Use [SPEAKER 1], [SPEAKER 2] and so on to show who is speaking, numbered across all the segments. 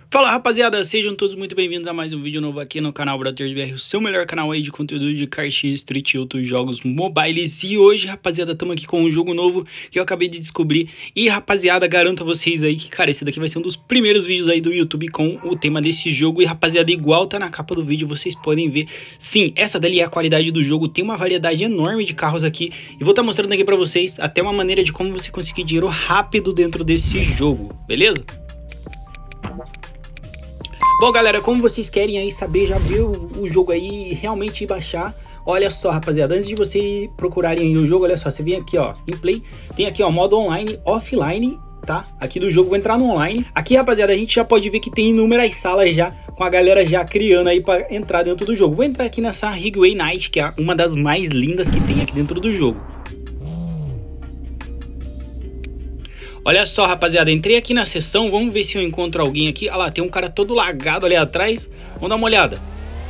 [SPEAKER 1] Fala rapaziada, sejam todos muito bem-vindos a mais um vídeo novo aqui no canal BrothersBR, o seu melhor canal aí de conteúdo de kart, street e outros jogos mobiles. E hoje, rapaziada, estamos aqui com um jogo novo que eu acabei de descobrir. E rapaziada, garanto a vocês aí que, cara, esse daqui vai ser um dos primeiros vídeos aí do YouTube com o tema desse jogo. E rapaziada, igual tá na capa do vídeo, vocês podem ver. Sim, essa dali é a qualidade do jogo, tem uma variedade enorme de carros aqui. E vou estar mostrando aqui pra vocês até uma maneira de como você conseguir dinheiro rápido dentro desse jogo, beleza? Bom, galera, como vocês querem aí saber, já viu o jogo aí realmente baixar? Olha só, rapaziada, antes de vocês procurarem aí o jogo, olha só, você vem aqui, ó, em Play, tem aqui, ó, modo online, offline, tá? Aqui do jogo, vou entrar no online. Aqui, rapaziada, a gente já pode ver que tem inúmeras salas já, com a galera já criando aí pra entrar dentro do jogo. Vou entrar aqui nessa Highway Night, que é uma das mais lindas que tem aqui dentro do jogo. Olha só, rapaziada, entrei aqui na sessão, vamos ver se eu encontro alguém aqui. Olha lá, tem um cara todo lagado ali atrás. Vamos dar uma olhada.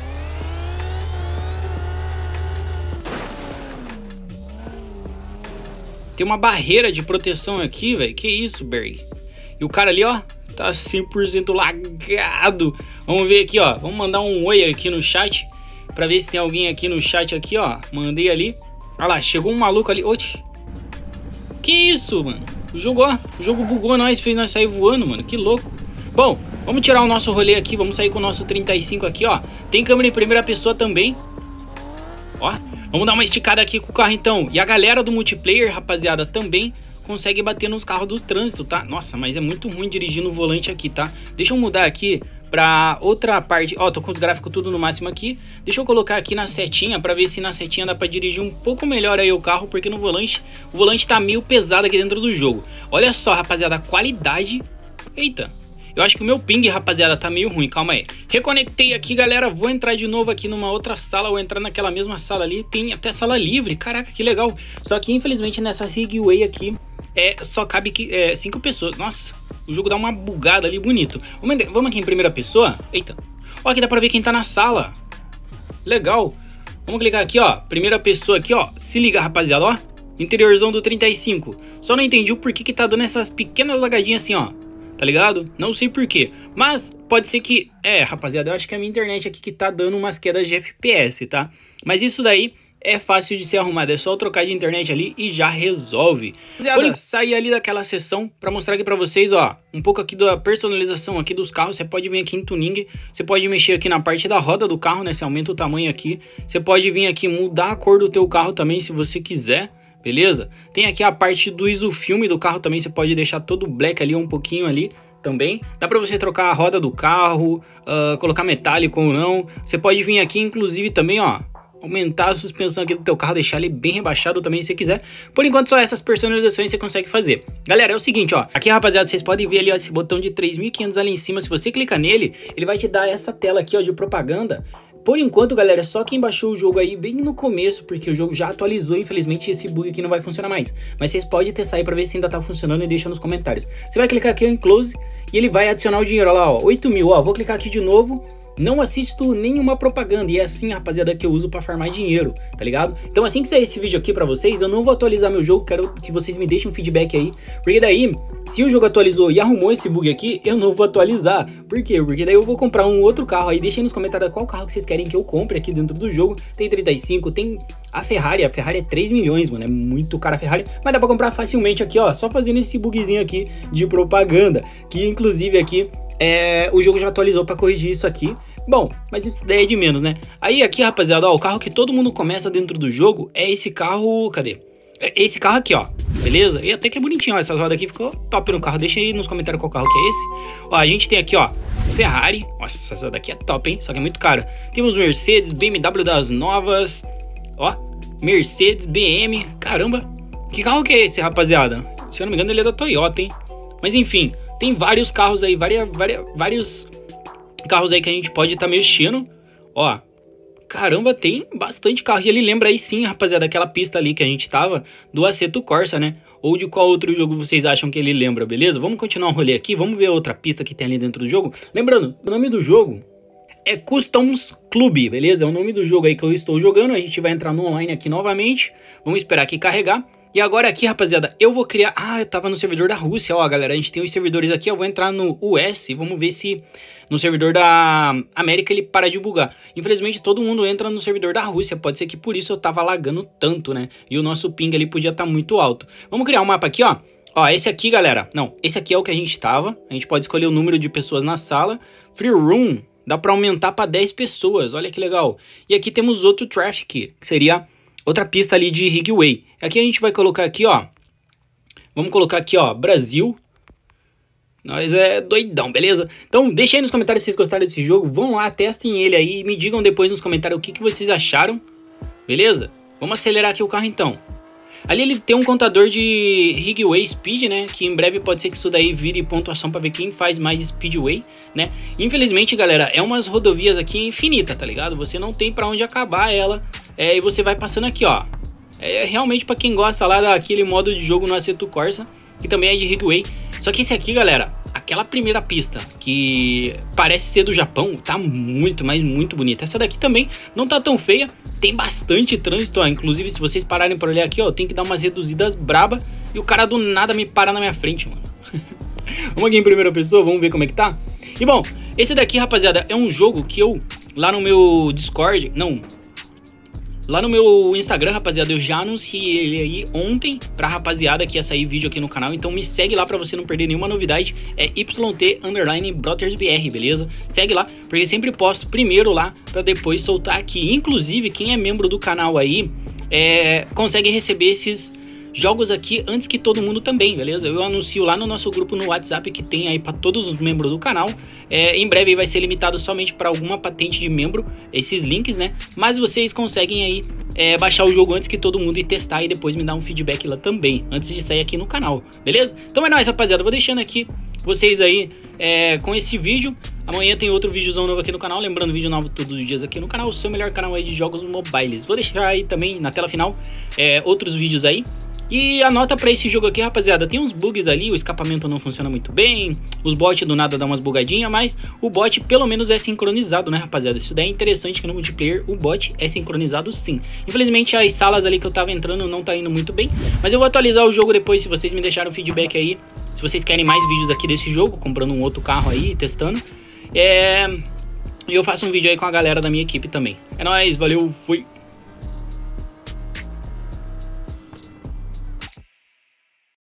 [SPEAKER 1] Tem uma barreira de proteção aqui, velho. Que isso, Berg? E o cara ali, ó, tá 100% lagado. Vamos ver aqui, ó. Vamos mandar um oi aqui no chat, pra ver se tem alguém aqui no chat aqui, ó. Mandei ali. Olha lá, chegou um maluco ali. Oxi. Que isso, mano? O jogo bugou nós, fez nós sair voando, mano, que louco. Bom, vamos tirar o nosso rolê aqui, vamos sair com o nosso 35 aqui, ó. Tem câmera em primeira pessoa também. Ó, vamos dar uma esticada aqui com o carro então. E a galera do multiplayer, rapaziada, também consegue bater nos carros do trânsito, tá? Nossa, mas é muito ruim dirigir no volante aqui, tá? Deixa eu mudar aqui pra outra parte. Ó, tô com os gráficos tudo no máximo aqui. Deixa eu colocar aqui na setinha pra ver se na setinha dá pra dirigir um pouco melhor aí o carro, porque no volante, o volante tá meio pesado aqui dentro do jogo. Olha só, rapaziada, a qualidade. Eita, eu acho que o meu ping, rapaziada, tá meio ruim, calma aí. Reconectei aqui, galera, vou entrar de novo aqui numa outra sala, vou entrar naquela mesma sala ali. Tem até sala livre, caraca, que legal. Só que infelizmente nessa Segway aqui só cabe 5 pessoas. Nossa, o jogo dá uma bugada ali, bonito. Vamos aqui em primeira pessoa. Eita. Ó, aqui dá pra ver quem tá na sala. Legal. Vamos clicar aqui, ó. Primeira pessoa aqui, ó. Se liga, rapaziada, ó. Interiorzão do 35. Só não entendi o porquê que tá dando essas pequenas lagadinhas assim, ó. Tá ligado? Não sei porquê. Mas pode ser que... rapaziada, eu acho que é a minha internet aqui que tá dando umas quedas de FPS, tá? Mas isso daí é fácil de ser arrumado, é só trocar de internet ali e já resolve. Rapaziada, sair ali daquela sessão pra mostrar aqui pra vocês, ó, um pouco aqui da personalização aqui dos carros. Você pode vir aqui em tuning, você pode mexer aqui na parte da roda do carro, né, você aumenta o tamanho aqui. Você pode vir aqui mudar a cor do teu carro também, se você quiser, beleza? Tem aqui a parte do isofilme do carro também, você pode deixar todo black ali, um pouquinho ali também. Dá pra você trocar a roda do carro, colocar metálico ou não. Você pode vir aqui, inclusive, também, ó, aumentar a suspensão aqui do teu carro, deixar ele bem rebaixado também se quiser. Por enquanto só essas personalizações você consegue fazer. Galera, é o seguinte, ó, aqui, rapaziada, vocês podem ver ali, ó, esse botão de 3.500 ali em cima. Se você clicar nele, ele vai te dar essa tela aqui, ó, de propaganda. Por enquanto, galera, é só quem baixou o jogo aí bem no começo, porque o jogo já atualizou, infelizmente esse bug aqui não vai funcionar mais. Mas vocês podem testar aí pra ver se ainda tá funcionando e deixa nos comentários. Você vai clicar aqui em Close e ele vai adicionar o dinheiro, olha lá, ó, 8 mil, ó, vou clicar aqui de novo. Não assisto nenhuma propaganda, e é assim, rapaziada, que eu uso pra farmar dinheiro, tá ligado? Então assim que sair esse vídeo aqui pra vocês, eu não vou atualizar meu jogo, quero que vocês me deixem um feedback aí, porque daí, se o jogo atualizou e arrumou esse bug aqui, eu não vou atualizar. Por quê? Porque daí eu vou comprar um outro carro aí, deixem nos comentários qual carro que vocês querem que eu compre aqui dentro do jogo. Tem 35, tem a Ferrari é 3 milhões, mano, é muito cara a Ferrari, mas dá pra comprar facilmente aqui, ó, só fazendo esse bugzinho aqui de propaganda, que inclusive aqui, o jogo já atualizou pra corrigir isso aqui. Bom, mas isso daí é de menos, né? Aí aqui, rapaziada, ó, o carro que todo mundo começa dentro do jogo é esse carro... Cadê? É esse carro aqui, ó. Beleza? E até que é bonitinho, ó. Essa roda aqui ficou top no carro. Deixa aí nos comentários qual carro que é esse. Ó, a gente tem aqui, ó, Ferrari. Nossa, essa daqui é top, hein? Só que é muito cara. Temos Mercedes, BMW das novas. Ó, Mercedes, BM. Caramba. Que carro que é esse, rapaziada? Se eu não me engano, ele é da Toyota, hein? Mas enfim, tem vários carros aí, vários carros aí que a gente pode estar mexendo. Ó, caramba, tem bastante carro. E ele lembra aí sim, rapaziada, daquela pista ali que a gente tava, do Assetto Corsa, né? Ou de qual outro jogo vocês acham que ele lembra, beleza? Vamos continuar o rolê aqui, vamos ver outra pista que tem ali dentro do jogo. Lembrando, o nome do jogo é Customs Club, beleza? É o nome do jogo aí que eu estou jogando. A gente vai entrar no online aqui novamente. Vamos esperar aqui carregar. E agora aqui, rapaziada, eu vou criar... Ah, eu tava no servidor da Rússia, ó, galera. A gente tem os servidores aqui, eu vou entrar no US. Vamos ver se no servidor da América ele para de bugar. Infelizmente, todo mundo entra no servidor da Rússia. Pode ser que por isso eu tava lagando tanto, né? E o nosso ping ali podia estar muito alto. Vamos criar um mapa aqui, ó. Ó, esse aqui, galera. Não, esse aqui é o que a gente tava. A gente pode escolher o número de pessoas na sala. Free room, dá pra aumentar pra 10 pessoas. Olha que legal. E aqui temos outro traffic, que seria... outra pista ali de Rigway. Aqui a gente vai colocar aqui, ó. Vamos colocar aqui, ó, Brasil. Nós é doidão, beleza? Então deixa aí nos comentários se vocês gostaram desse jogo. Vão lá, testem ele aí e me digam depois nos comentários o que vocês acharam. Beleza? Vamos acelerar aqui o carro então. Ali ele tem um contador de Rigway Speed, né? Que em breve pode ser que isso daí vire pontuação pra ver quem faz mais Speedway, né? Infelizmente, galera, é umas rodovias aqui infinita, tá ligado? Você não tem pra onde acabar ela. E você vai passando aqui, ó. É realmente pra quem gosta lá daquele modo de jogo no Assetto Corsa, que também é de Rigway. Só que esse aqui, galera, aquela primeira pista que parece ser do Japão, tá muito, mas muito bonita. Essa daqui também não tá tão feia, tem bastante trânsito, ó. Inclusive, se vocês pararem pra olhar aqui, ó, tem que dar umas reduzidas braba. E o cara do nada me para na minha frente, mano. Vamos aqui em primeira pessoa, vamos ver como é que tá. E bom, esse daqui, rapaziada, é um jogo que eu, lá no meu Discord, não... lá no meu Instagram, rapaziada, eu já anunciei ele aí ontem pra rapaziada que ia sair vídeo aqui no canal. Então me segue lá pra você não perder nenhuma novidade. É YT_BrothersBR, beleza? Segue lá, porque eu sempre posto primeiro lá pra depois soltar aqui. Inclusive, quem é membro do canal aí consegue receber esses jogos aqui antes que todo mundo também, beleza? Eu anuncio lá no nosso grupo no WhatsApp que tem aí para todos os membros do canal. Em breve vai ser limitado somente para alguma patente de membro, esses links, né? Mas vocês conseguem aí baixar o jogo antes que todo mundo e testar e depois me dar um feedback lá também, antes de sair aqui no canal, beleza? Então é nóis, rapaziada, vou deixando aqui vocês aí com esse vídeo. Amanhã tem outro vídeozão novo aqui no canal, lembrando, vídeo novo todos os dias aqui no canal, o seu melhor canal aí de jogos mobiles. Vou deixar aí também na tela final outros vídeos aí. E a nota pra esse jogo aqui, rapaziada, tem uns bugs ali, o escapamento não funciona muito bem, os bots do nada dão umas bugadinhas, mas o bot pelo menos é sincronizado, né, rapaziada? Isso daí é interessante que no multiplayer o bot é sincronizado sim. Infelizmente as salas ali que eu tava entrando não tá indo muito bem, mas eu vou atualizar o jogo depois se vocês me deixarem feedback aí, se vocês querem mais vídeos aqui desse jogo, comprando um outro carro aí, testando. E eu faço um vídeo aí com a galera da minha equipe também. É nóis, valeu, fui!